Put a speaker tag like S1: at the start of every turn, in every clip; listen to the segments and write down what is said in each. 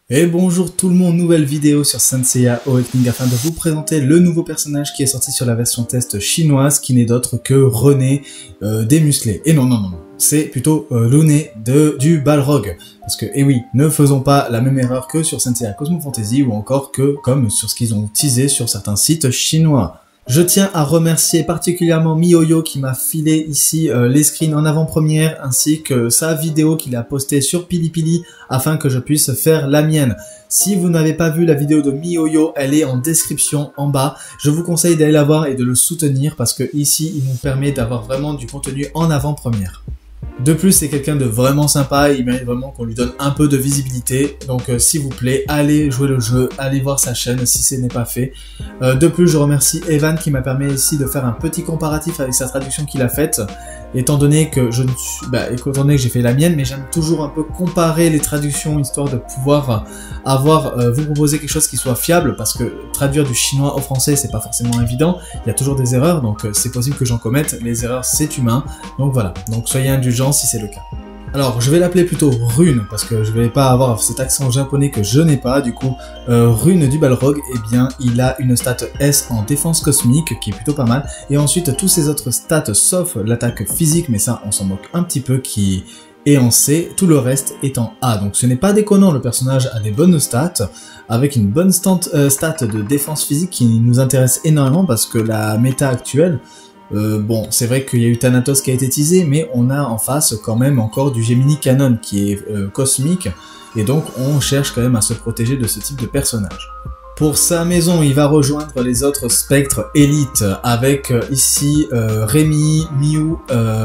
S1: Et bonjour tout le monde, nouvelle vidéo sur Saint Seiya Awakening afin de vous présenter le nouveau personnage qui est sorti sur la version test chinoise qui n'est d'autre que René démusclé. Et non, c'est plutôt Luné du Balrog. Parce que, eh oui, ne faisons pas la même erreur que sur Saint Seiya Cosmo Fantasy ou encore que comme sur ce qu'ils ont teasé sur certains sites chinois. Je tiens à remercier particulièrement MiYoYo qui m'a filé ici les screens en avant-première ainsi que sa vidéo qu'il a postée sur Pilipili afin que je puisse faire la mienne. Si vous n'avez pas vu la vidéo de MiYoYo, elle est en description en bas. Je vous conseille d'aller la voir et de le soutenir parce que ici, il nous permet d'avoir vraiment du contenu en avant-première. De plus, c'est quelqu'un de vraiment sympa et il mérite vraiment qu'on lui donne un peu de visibilité. Donc s'il vous plaît, allez jouer le jeu, allez voir sa chaîne si ce n'est pas fait. De plus, je remercie Evan qui m'a permis ici de faire un petit comparatif avec sa traduction qu'il a faite. Étant donné que j'ai fait la mienne, mais j'aime toujours un peu comparer les traductions histoire de pouvoir vous proposer quelque chose qui soit fiable parce que traduire du chinois au français c'est pas forcément évident. Il y a toujours des erreurs, donc c'est possible que j'en commette. Les erreurs c'est humain, donc voilà. Donc soyez indulgents si c'est le cas. Alors, je vais l'appeler plutôt Rune, parce que je vais pas avoir cet accent japonais que je n'ai pas, du coup, Rune du Balrog, eh bien, il a une stat S en défense cosmique, qui est plutôt pas mal, et ensuite, tous ses autres stats, sauf l'attaque physique, mais ça, on s'en moque un petit peu, qui est en C, tout le reste est en A, donc ce n'est pas déconnant, le personnage a des bonnes stats, avec une bonne stat de défense physique qui nous intéresse énormément, parce que la méta actuelle, bon, c'est vrai qu'il y a eu Thanatos qui a été teasé, mais on a en face quand même encore du Gemini Canon qui est cosmique, et donc on cherche quand même à se protéger de ce type de personnage. Pour sa maison, il va rejoindre les autres spectres élites, avec ici Rémi, Miu,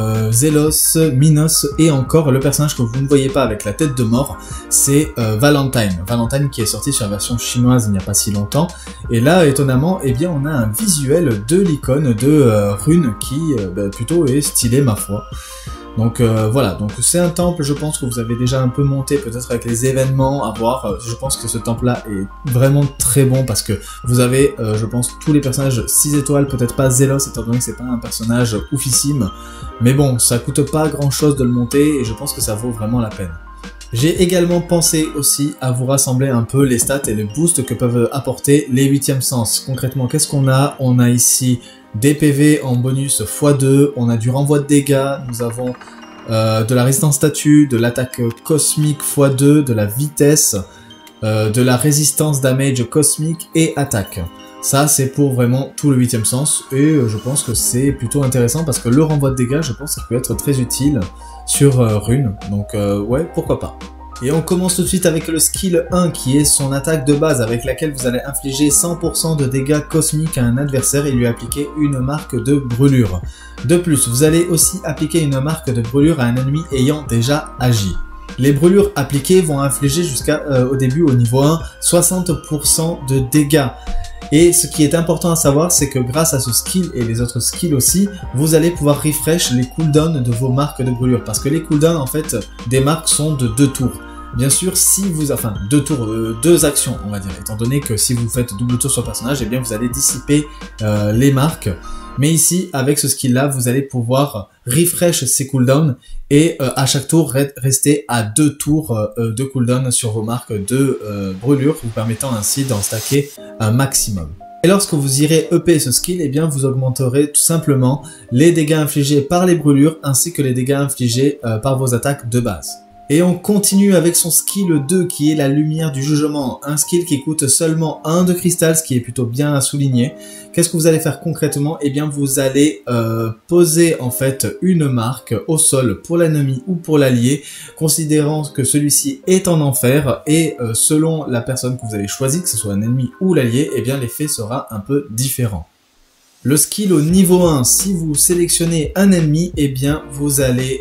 S1: Zelos, Minos, et encore le personnage que vous ne voyez pas avec la tête de mort, c'est Valentine. Valentine qui est sorti sur la version chinoise il n'y a pas si longtemps, et là, étonnamment, eh bien, on a un visuel de l'icône de Rune qui plutôt est stylé, ma foi. Donc voilà, donc c'est un temple, je pense que vous avez déjà un peu monté, peut-être avec les événements à voir. Je pense que ce temple-là est vraiment très bon parce que vous avez, je pense, tous les personnages 6 étoiles, peut-être pas Zelos, étant donné que c'est pas un personnage oufissime. Mais bon, ça coûte pas grand-chose de le monter et je pense que ça vaut vraiment la peine. J'ai également pensé aussi à vous rassembler un peu les stats et les boosts que peuvent apporter les 8e sens. Concrètement, qu'est-ce qu'on a? On a ici des PV en bonus x2, on a du renvoi de dégâts, nous avons de la résistance statut, de l'attaque cosmique x2, de la vitesse, de la résistance damage cosmique et attaque. Ça c'est pour vraiment tout le 8e sens et je pense que c'est plutôt intéressant parce que le renvoi de dégâts je pense qu'il peut être très utile sur Rune, donc ouais pourquoi pas. Et on commence tout de suite avec le skill 1 qui est son attaque de base avec laquelle vous allez infliger 100% de dégâts cosmiques à un adversaire et lui appliquer une marque de brûlure. De plus, vous allez aussi appliquer une marque de brûlure à un ennemi ayant déjà agi. Les brûlures appliquées vont infliger jusqu'à au début au niveau 1 60% de dégâts. Et ce qui est important à savoir, c'est que grâce à ce skill et les autres skills aussi, vous allez pouvoir refresh les cooldowns de vos marques de brûlure. Parce que les cooldowns, en fait, des marques sont de 2 tours. Bien sûr, si vous... Enfin, 2 tours, 2 actions, on va dire. Étant donné que si vous faites double tour sur le personnage, eh bien, vous allez dissiper les marques. Mais ici, avec ce skill-là, vous allez pouvoir refresh ces cooldowns et à chaque tour, rester à 2 tours de cooldown sur vos marques de brûlure, vous permettant ainsi d'en stacker un maximum. Et lorsque vous irez EP ce skill, eh bien vous augmenterez tout simplement les dégâts infligés par les brûlures ainsi que les dégâts infligés par vos attaques de base. Et on continue avec son skill 2 qui est la lumière du jugement, un skill qui coûte seulement 1 de cristal, ce qui est plutôt bien à souligner. Qu'est-ce que vous allez faire concrètement? Eh bien vous allez poser en fait une marque au sol pour l'ennemi ou pour l'allié, considérant que celui-ci est en enfer et selon la personne que vous avez choisi, que ce soit un ennemi ou l'allié, eh bien l'effet sera un peu différent. Le skill au niveau 1, si vous sélectionnez un ennemi, eh bien vous allez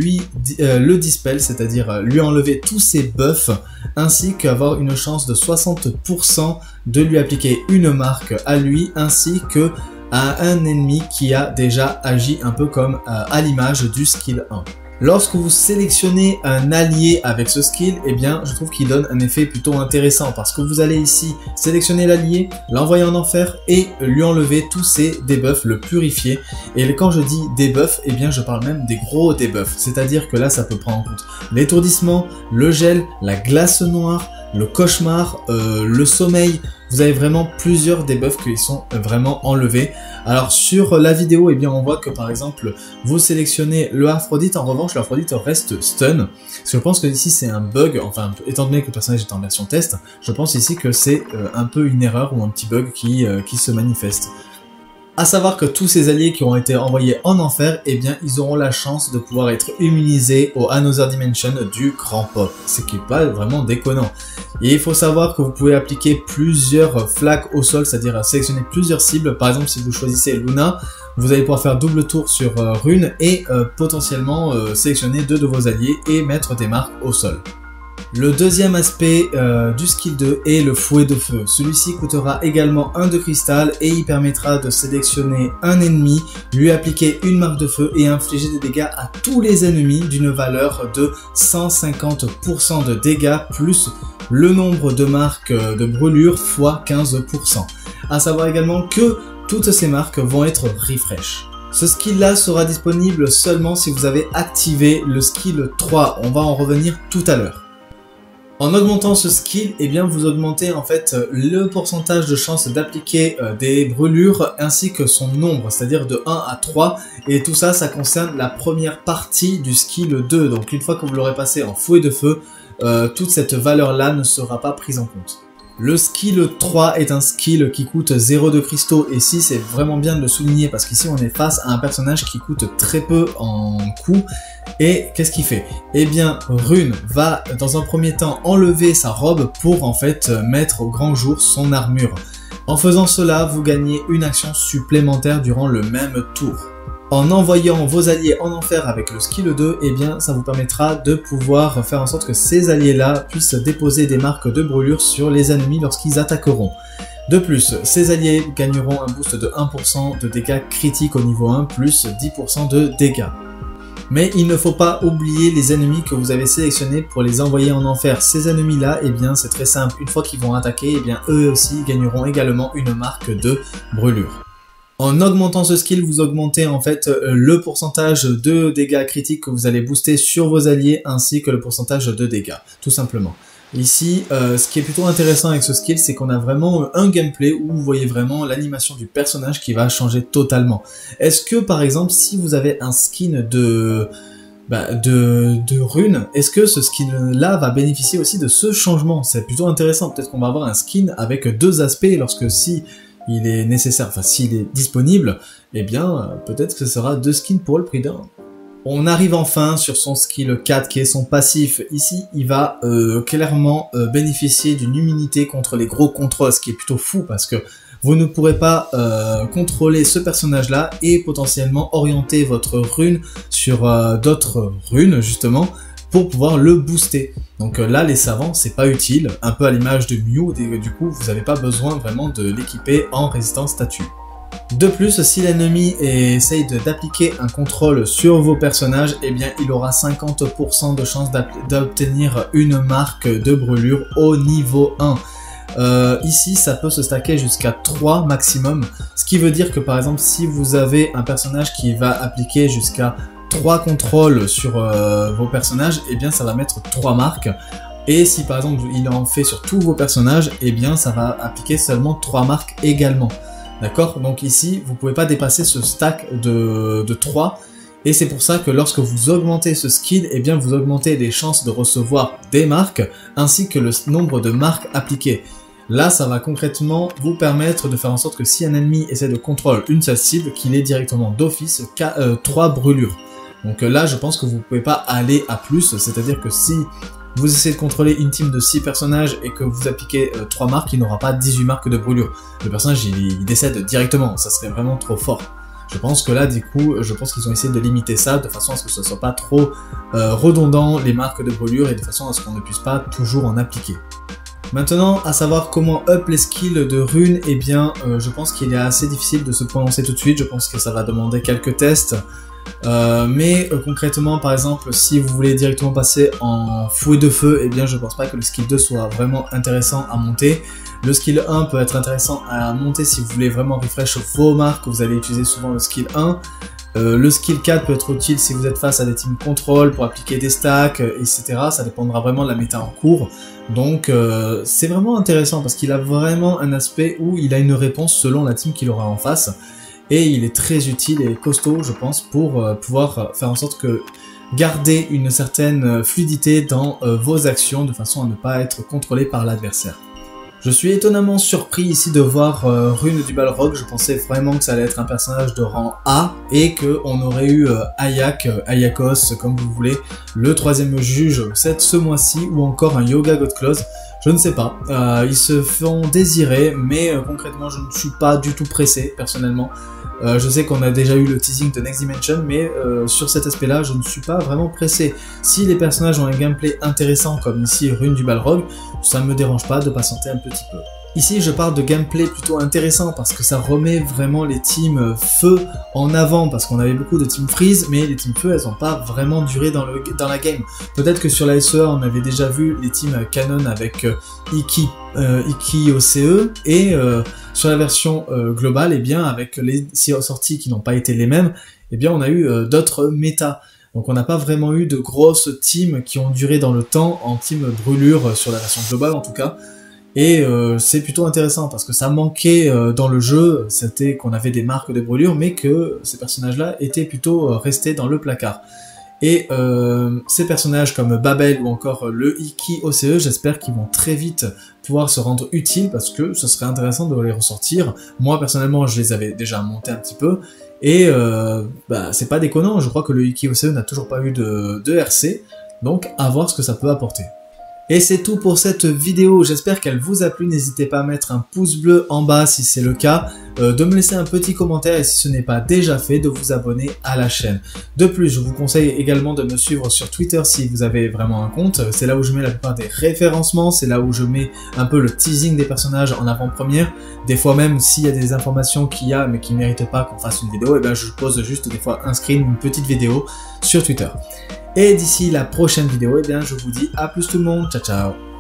S1: le dispel, c'est-à-dire lui enlever tous ses buffs, ainsi qu'avoir une chance de 60% de lui appliquer une marque à lui, ainsi que à un ennemi qui a déjà agi un peu comme à l'image du skill 1. Lorsque vous sélectionnez un allié avec ce skill, eh bien, je trouve qu'il donne un effet plutôt intéressant parce que vous allez ici sélectionner l'allié, l'envoyer en enfer et lui enlever tous ses debuffs, le purifier. Et quand je dis debuffs, eh bien, je parle même des gros debuffs. C'est-à-dire que là, ça peut prendre en compte l'étourdissement, le gel, la glace noire, le cauchemar, le sommeil. Vous avez vraiment plusieurs debuffs qui sont vraiment enlevés. Alors sur la vidéo, eh bien on voit que par exemple, vous sélectionnez le Aphrodite. En revanche, l'Aphrodite reste stun. Parce que je pense que ici c'est un bug. Enfin, étant donné que le personnage est en version test, je pense ici que c'est un peu une erreur ou un petit bug qui se manifeste. À savoir que tous ces alliés qui ont été envoyés en enfer, eh bien, ils auront la chance de pouvoir être immunisés au Another Dimension du Grand Pop. Ce qui n'est pas vraiment déconnant. Et il faut savoir que vous pouvez appliquer plusieurs flaques au sol, c'est-à-dire sélectionner plusieurs cibles. Par exemple, si vous choisissez Luna, vous allez pouvoir faire double tour sur Rune et potentiellement sélectionner 2 de vos alliés et mettre des marques au sol. Le deuxième aspect du skill 2 est le fouet de feu. Celui-ci coûtera également 1 de cristal et il permettra de sélectionner un ennemi, lui appliquer une marque de feu et infliger des dégâts à tous les ennemis d'une valeur de 150% de dégâts plus le nombre de marques de brûlure fois 15%. À savoir également que toutes ces marques vont être refresh. Ce skill là sera disponible seulement si vous avez activé le skill 3. On va en revenir tout à l'heure. En augmentant ce skill, eh bien vous augmentez en fait le pourcentage de chance d'appliquer des brûlures ainsi que son nombre, c'est-à-dire de 1 à 3. Et tout ça, ça concerne la première partie du skill 2. Donc une fois que vous l'aurez passé en fouet de feu, toute cette valeur-là ne sera pas prise en compte. Le skill 3 est un skill qui coûte 0 de cristaux et ici c'est vraiment bien de le souligner parce qu'ici on est face à un personnage qui coûte très peu en coût. Et qu'est-ce qu'il fait? Eh bien Rune va dans un premier temps enlever sa robe pour en fait mettre au grand jour son armure. En faisant cela, vous gagnez une action supplémentaire durant le même tour. En envoyant vos alliés en enfer avec le skill 2, eh bien, ça vous permettra de pouvoir faire en sorte que ces alliés-là puissent déposer des marques de brûlure sur les ennemis lorsqu'ils attaqueront. De plus, ces alliés gagneront un boost de 1% de dégâts critiques au niveau 1, plus 10% de dégâts. Mais il ne faut pas oublier les ennemis que vous avez sélectionnés pour les envoyer en enfer. Ces ennemis-là, eh bien, c'est très simple. Une fois qu'ils vont attaquer, eh bien, eux aussi gagneront également une marque de brûlure. En augmentant ce skill, vous augmentez en fait le pourcentage de dégâts critiques que vous allez booster sur vos alliés ainsi que le pourcentage de dégâts, tout simplement. Ici, ce qui est plutôt intéressant avec ce skill, c'est qu'on a vraiment un gameplay où vous voyez vraiment l'animation du personnage qui va changer totalement. Est-ce que par exemple, si vous avez un skin de Rune, est-ce que ce skin-là va bénéficier aussi de ce changement? C'est plutôt intéressant, peut-être qu'on va avoir un skin avec 2 aspects lorsque si il est nécessaire, enfin s'il est disponible, eh bien peut-être que ce sera 2 skins pour le prix d'un. On arrive enfin sur son skill 4 qui est son passif. Ici il va clairement bénéficier d'une immunité contre les gros contrôles, ce qui est plutôt fou parce que vous ne pourrez pas contrôler ce personnage là et potentiellement orienter votre rune sur d'autres runes justement pour pouvoir le booster. Donc là, les savants, c'est pas utile, un peu à l'image de Mew, du coup, vous n'avez pas besoin vraiment de l'équiper en résistance statue. De plus, si l'ennemi essaye d'appliquer un contrôle sur vos personnages, eh bien, il aura 50% de chance d'obtenir une marque de brûlure au niveau 1. Ici, ça peut se stacker jusqu'à 3 maximum, ce qui veut dire que par exemple, si vous avez un personnage qui va appliquer jusqu'à 3 contrôles sur vos personnages, et eh bien ça va mettre 3 marques. Et si par exemple il en fait sur tous vos personnages, et eh bien ça va appliquer seulement 3 marques également. D'accord? Donc ici, vous pouvez pas dépasser ce stack de 3. Et c'est pour ça que lorsque vous augmentez ce skill, eh bien vous augmentez les chances de recevoir des marques, ainsi que le nombre de marques appliquées. Là, ça va concrètement vous permettre de faire en sorte que si un ennemi essaie de contrôler une seule cible, qu'il ait directement d'office 3 brûlures. Donc là, je pense que vous ne pouvez pas aller à plus, c'est-à-dire que si vous essayez de contrôler une team de 6 personnages et que vous appliquez 3 marques, il n'aura pas 18 marques de brûlure. Le personnage, il décède directement, ça serait vraiment trop fort. Je pense que là, du coup, je pense qu'ils ont essayé de limiter ça de façon à ce que ce ne soit pas trop redondant, les marques de brûlure, et de façon à ce qu'on ne puisse pas toujours en appliquer. Maintenant, à savoir comment up les skills de Rune, eh bien, je pense qu'il est assez difficile de se prononcer tout de suite, je pense que ça va demander quelques tests. Mais concrètement, par exemple, si vous voulez directement passer en fouet de feu, eh bien je pense pas que le skill 2 soit vraiment intéressant à monter. Le skill 1 peut être intéressant à monter si vous voulez vraiment refresh vos marques, vous allez utiliser souvent le skill 1. Le skill 4 peut être utile si vous êtes face à des team control pour appliquer des stacks, etc. Ça dépendra vraiment de la méta en cours. Donc c'est vraiment intéressant parce qu'il a vraiment un aspect où il a une réponse selon la team qu'il aura en face. Et il est très utile et costaud, je pense, pour pouvoir faire en sorte que garder une certaine fluidité dans vos actions de façon à ne pas être contrôlé par l'adversaire. Je suis étonnamment surpris ici de voir Rune du Balrog. Je pensais vraiment que ça allait être un personnage de rang A et qu'on aurait eu Ayakos, comme vous voulez, le 3e juge ce mois-ci, ou encore un Yoga God Clause. Je ne sais pas, ils se font désirer, mais concrètement je ne suis pas du tout pressé personnellement. Je sais qu'on a déjà eu le teasing de Next Dimension, mais sur cet aspect-là, je ne suis pas vraiment pressé. Si les personnages ont un gameplay intéressant, comme ici Rune du Balrog, ça ne me dérange pas de patienter un petit peu. Ici, je parle de gameplay plutôt intéressant parce que ça remet vraiment les teams feu en avant, parce qu'on avait beaucoup de team freeze, mais les teams feu, elles n'ont pas vraiment duré dans la game. Peut-être que sur la SEA, on avait déjà vu les teams canon avec Iki OCE, et sur la version globale, eh bien, avec les sorties qui n'ont pas été les mêmes, eh bien, on a eu d'autres méta. Donc on n'a pas vraiment eu de grosses teams qui ont duré dans le temps en team brûlure sur la version globale en tout cas. Et c'est plutôt intéressant parce que ça manquait dans le jeu, c'était qu'on avait des marques de brûlure, mais que ces personnages-là étaient plutôt restés dans le placard. Et ces personnages comme Babel ou encore le Iki OCE, j'espère qu'ils vont très vite pouvoir se rendre utiles parce que ce serait intéressant de les ressortir. Moi personnellement, je les avais déjà montés un petit peu. Et c'est pas déconnant, je crois que le Iki OCE n'a toujours pas eu de RC, donc à voir ce que ça peut apporter. Et c'est tout pour cette vidéo, j'espère qu'elle vous a plu, n'hésitez pas à mettre un pouce bleu en bas si c'est le cas, de me laisser un petit commentaire et si ce n'est pas déjà fait, de vous abonner à la chaîne. De plus, je vous conseille également de me suivre sur Twitter si vous avez vraiment un compte, c'est là où je mets la plupart des référencements, c'est là où je mets un peu le teasing des personnages en avant-première, des fois même s'il y a des informations qu'il y a mais qui ne méritent pas qu'on fasse une vidéo, et bien je pose juste des fois un screen, une petite vidéo sur Twitter. Et d'ici la prochaine vidéo, eh bien, je vous dis à plus tout le monde, ciao ciao.